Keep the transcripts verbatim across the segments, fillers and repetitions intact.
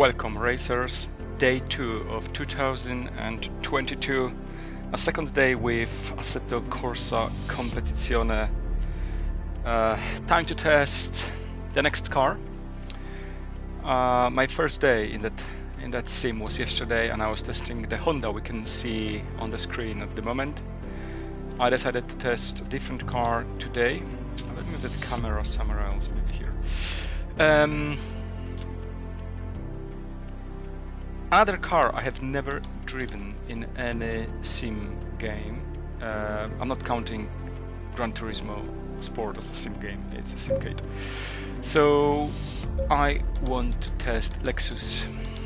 Welcome racers, day two of two thousand twenty-two, a second day with Assetto Corsa Competizione. Uh, time to test the next car. Uh, my first day in that in that sim was yesterday, and I was testing the Honda we can see on the screen at the moment. I decided to test a different car today. Let me move that camera somewhere else, maybe here. Um, Another car I have never driven in any sim game. Uh, I'm not counting Gran Turismo Sport as a sim game, it's a simcade. So I want to test Lexus.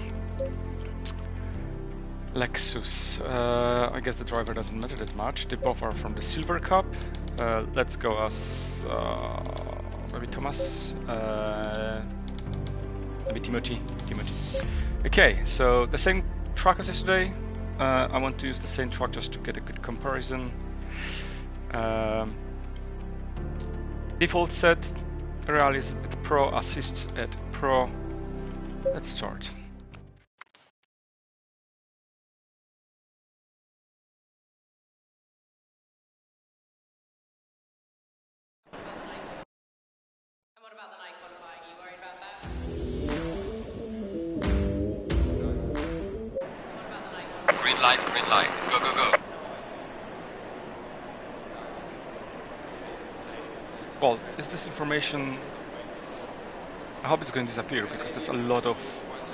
Lexus. Uh, I guess the driver doesn't matter that much. They both are from the Silver Cup. Uh, let's go as uh, maybe Thomas. Uh, maybe Timothy. Timothy. Okay, so the same track as yesterday. Uh, I want to use the same track just to get a good comparison. Um, default set, Realism at Pro, Assist at Pro. Let's start. And what about the night qualifying? Are you worried about that? Green light, green light, go, go, go. Well, is this information... I hope it's going to disappear, because that's a lot of...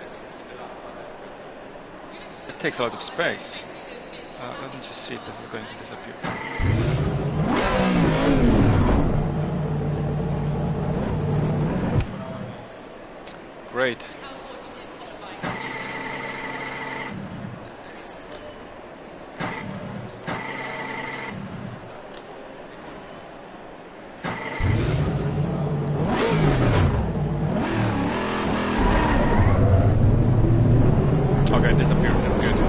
It takes a lot of space. Uh, let me just see if this is going to disappear. Great. Okay, disappeared. That's good.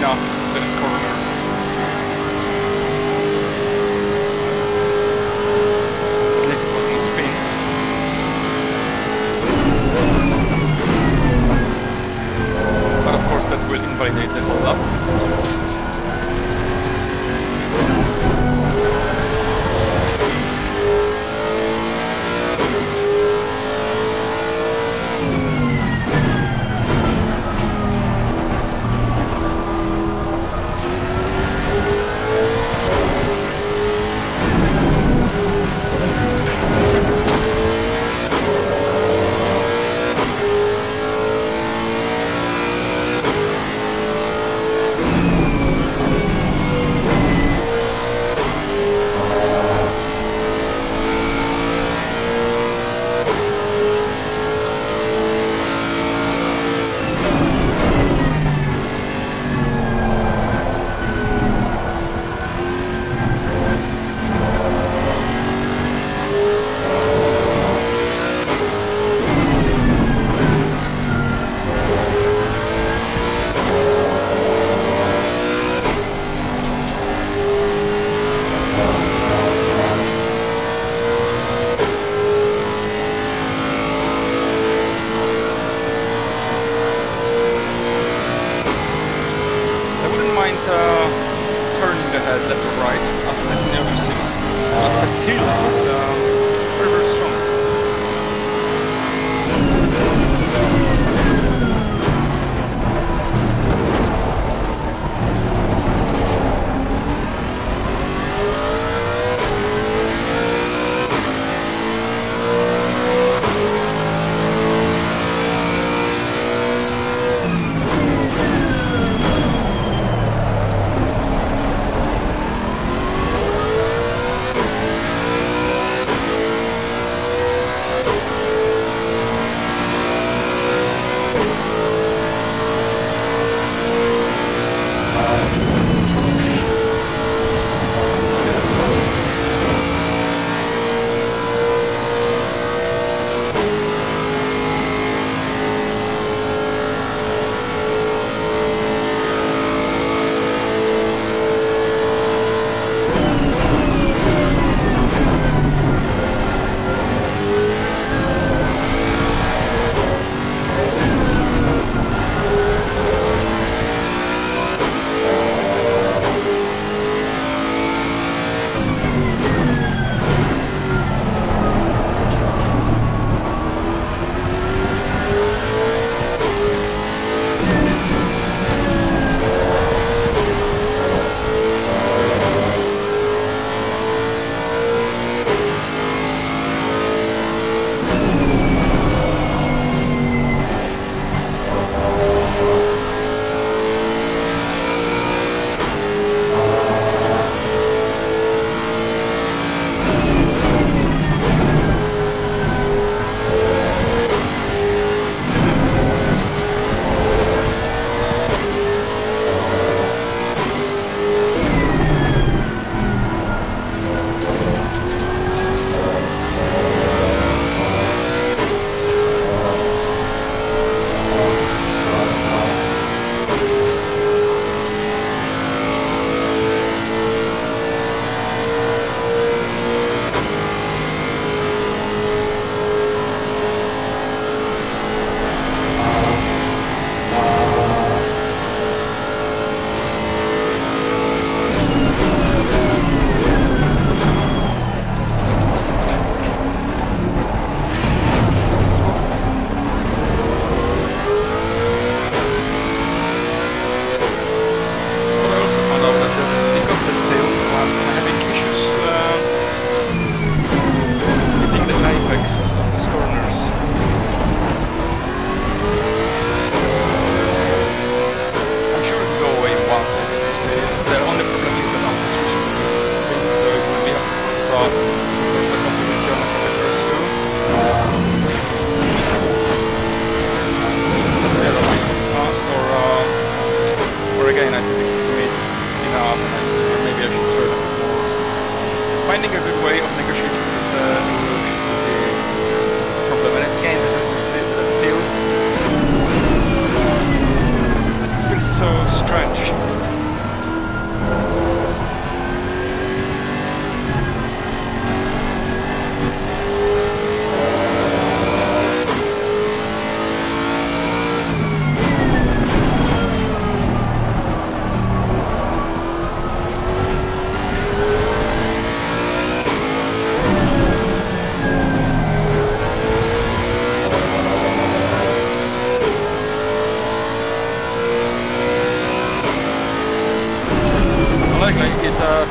enough to this corner. At least it was no spin. But of course that will invalidate the whole lap.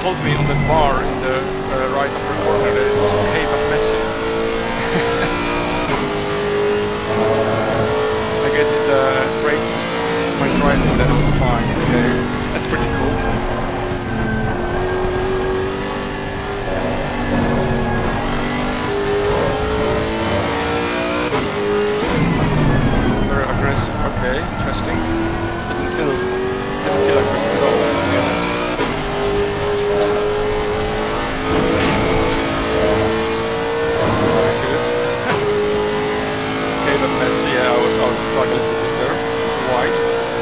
told me on the bar in the uh, right upper corner that it was okay but messy. I guess it uh, rates my driving, that was fine. Okay, that's pretty cool. Very aggressive. Okay, interesting. Didn't feel didn't feel aggressive at all, to be honest. Very good. Okay, but messy. Yeah, I was I was struggling a bit there. Wide.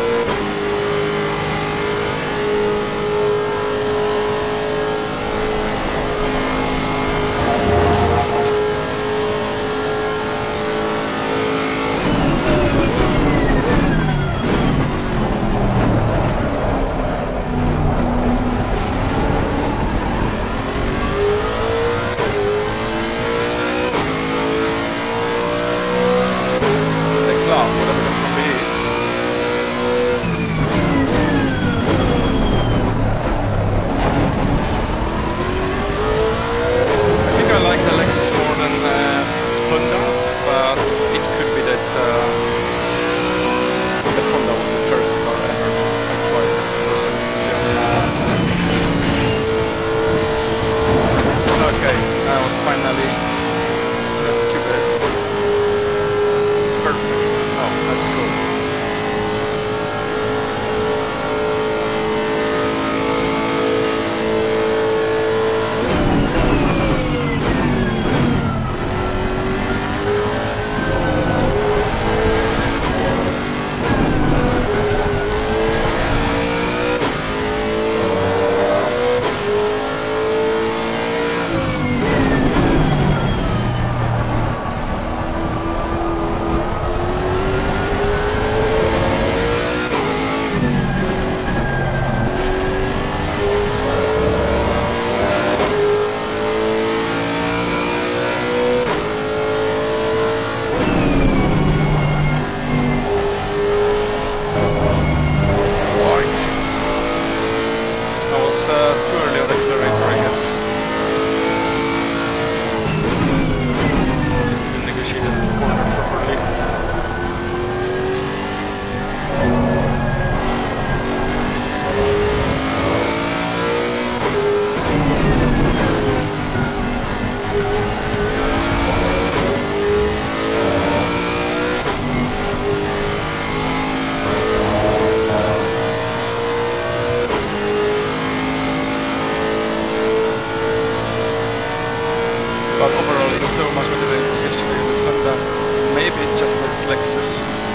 Lexus.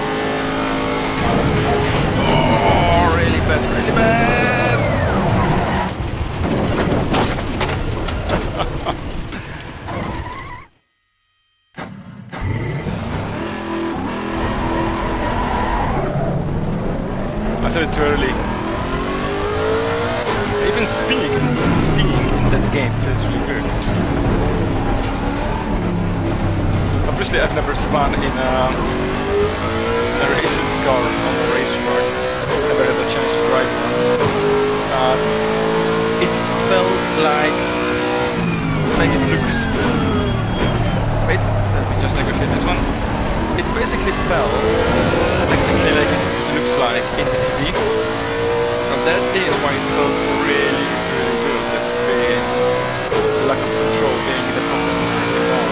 Oh, really bad, really bad! I said it too early. Even spinning, spinning in that game feels really good. Obviously, I've never spun in a, a racing car on a racetrack. Never had a chance to drive one. Uh, it felt like like it looks. Wait, let me just negotiate this one. It basically felt exactly like it looks like in the T V. And that is why it felt really, really good. That's the lack of control being in the passenger in the car.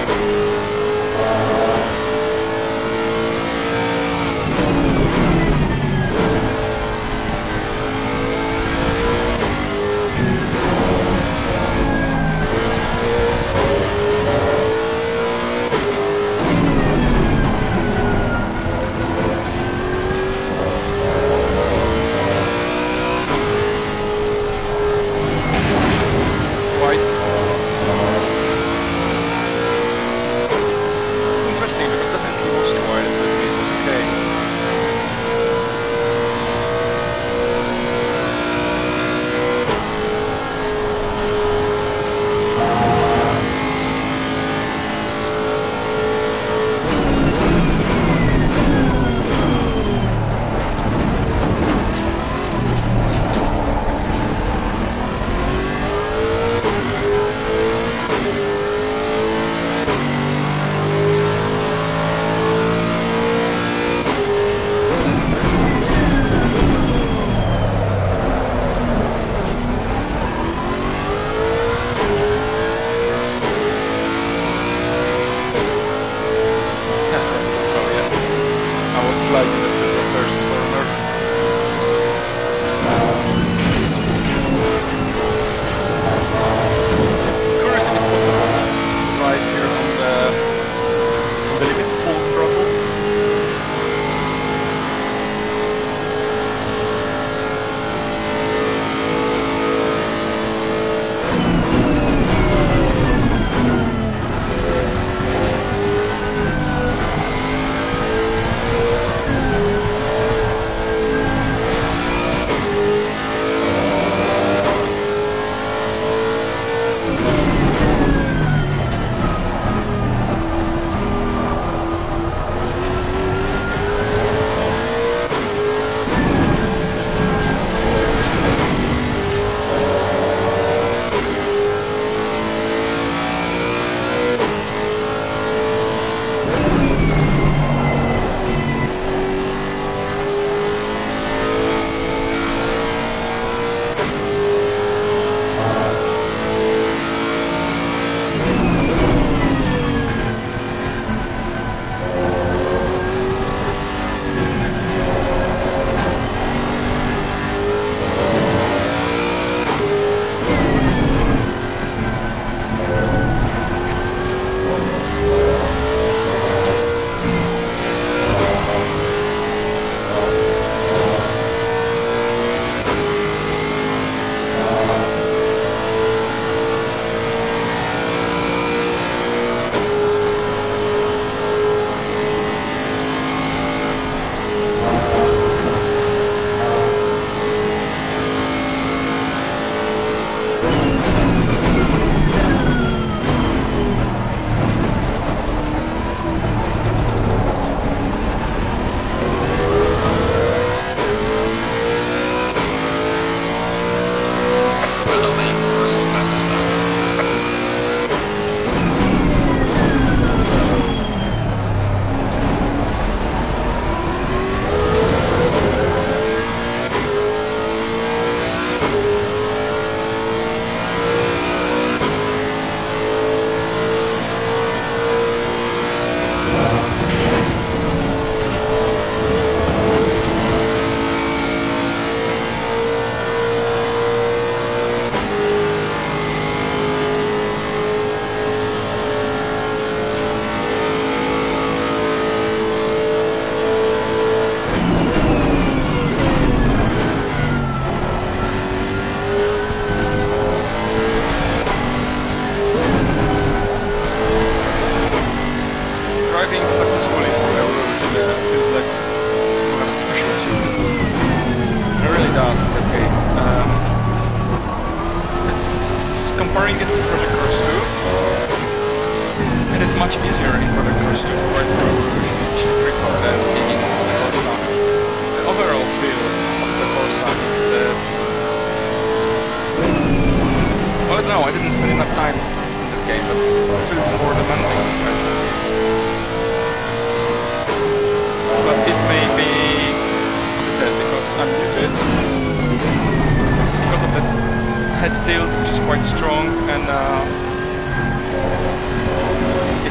head tilt, which is quite strong, and uh, it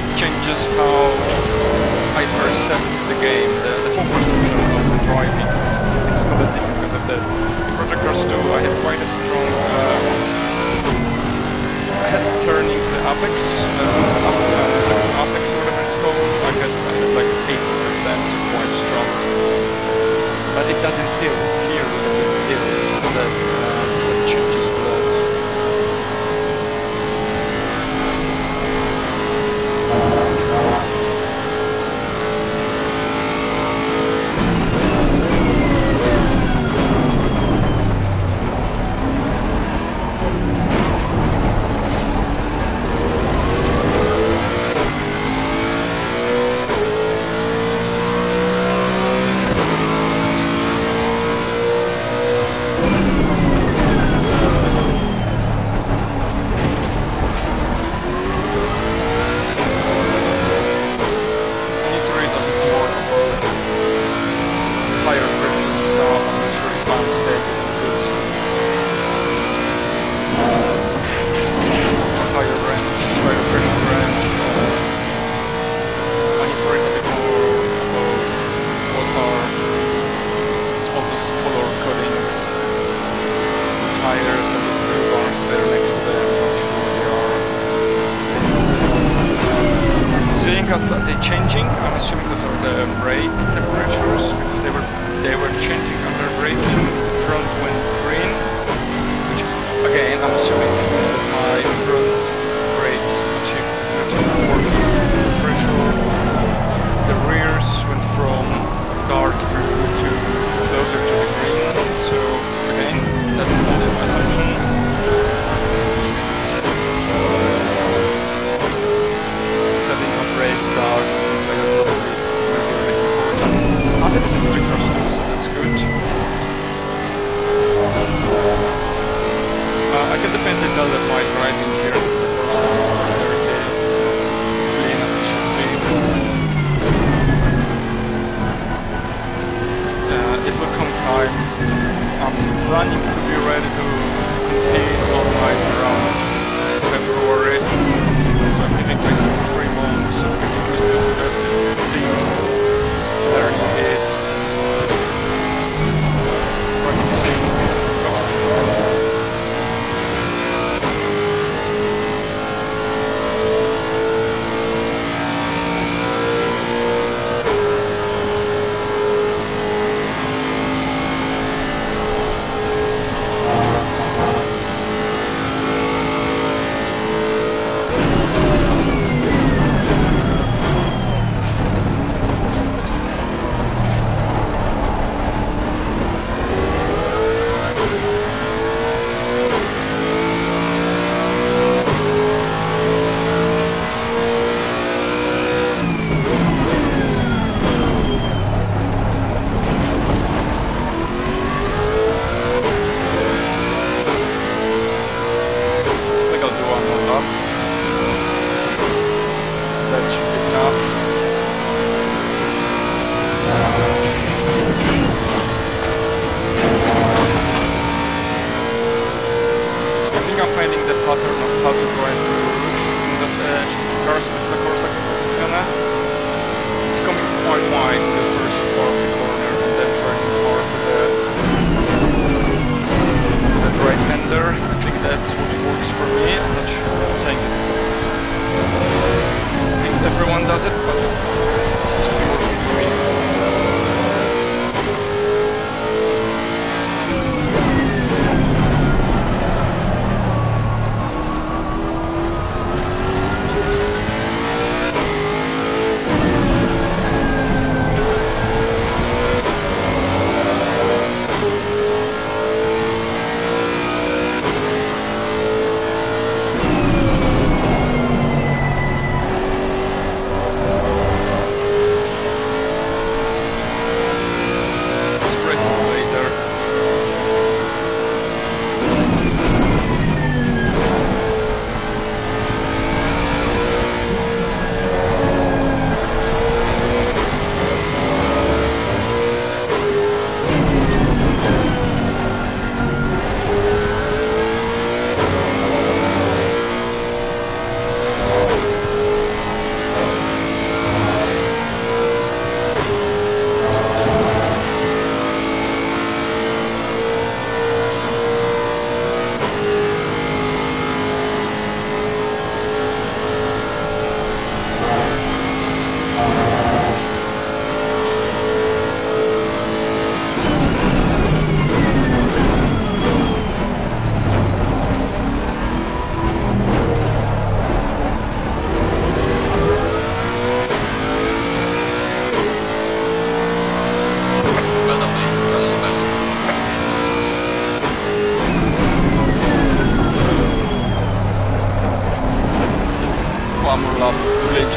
changes how I perceive the game. The, the whole perception of the driving is, is completely different because of the Project Cars two. I had quite a strong uh, I had turning the apex, uh, up, uh, apex or whatever it's called. I had, I had like eighty percent, so quite strong. But it doesn't tilt here with the tilt that, uh, that changes a lot. They're changing, I'm assuming those are the brake temperatures, because they were they were changing under braking, front went green, which again I'm assuming that my front brakes achieved working temperature. The rears went from dark blue to closer to the green, so again that's only my assumption. Brake dark, things like that, probably really, really important. I think it's a Project Cars two, so that's good. Uh, I can definitely tell that my driving here in the Corsa is more dirty, it's not as clean as it should be. Uh, it will come time. I'm planning to be ready to compete online around February. So I'm giving myself three months of getting used to the scene, learning it, practicing.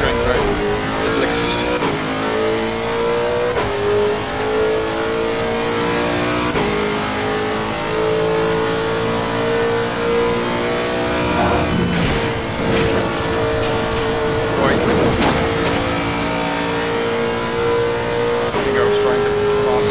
going great. The Lexus. Wait. I think I was trying to pass.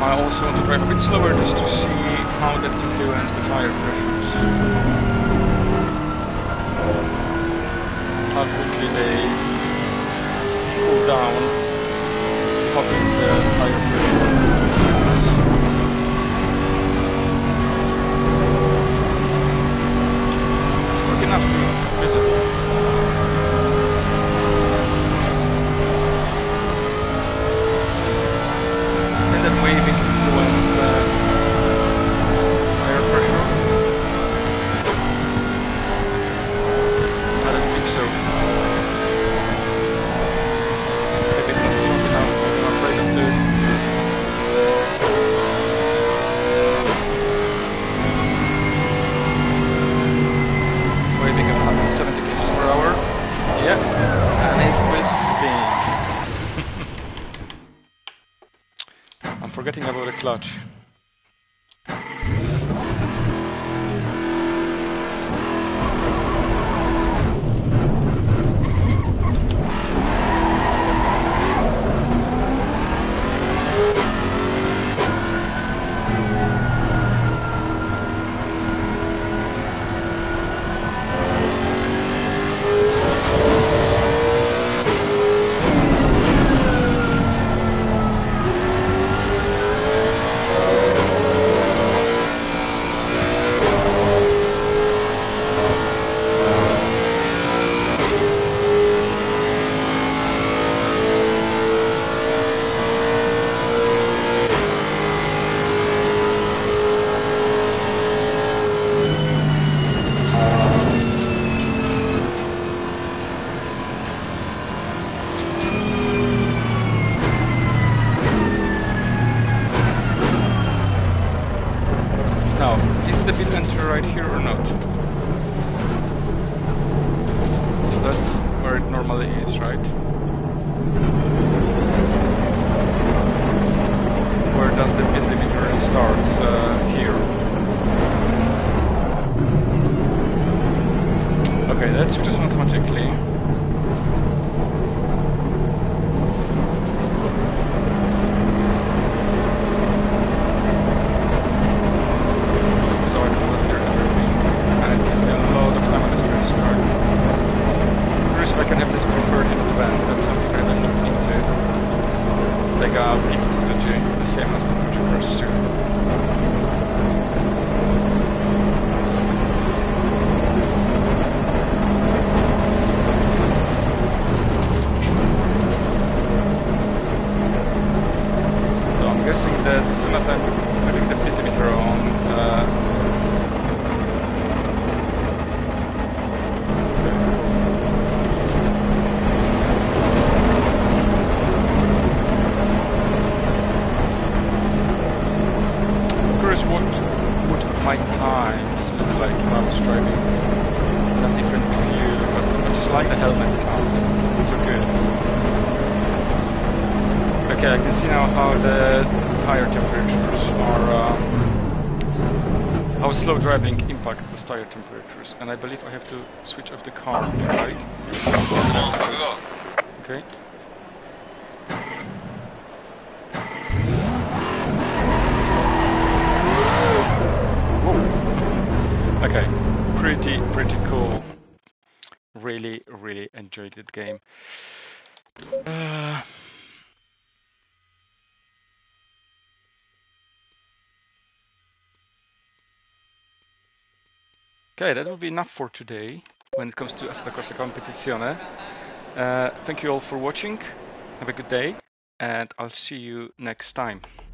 I also want to drive a bit slower just to see how that influences the tire pressures. How quickly they cool down, helping the tire pressure. It's quick enough to visit. And then waving influence uh, tire pressure. I don't think so. Maybe it's not strong enough, I'm afraid of it. Waving at one hundred seventy kilometers per hour. Yeah, and it will spin. I'm forgetting about the clutch. Slow driving impacts the tire temperatures, and I believe I have to switch off the car, right? Okay. Whoa. Okay, pretty, pretty cool. Really, really enjoyed that game. Uh, Okay, that will be enough for today when it comes to Assetto Corsa Competizione. Uh, thank you all for watching, have a good day, and I'll see you next time.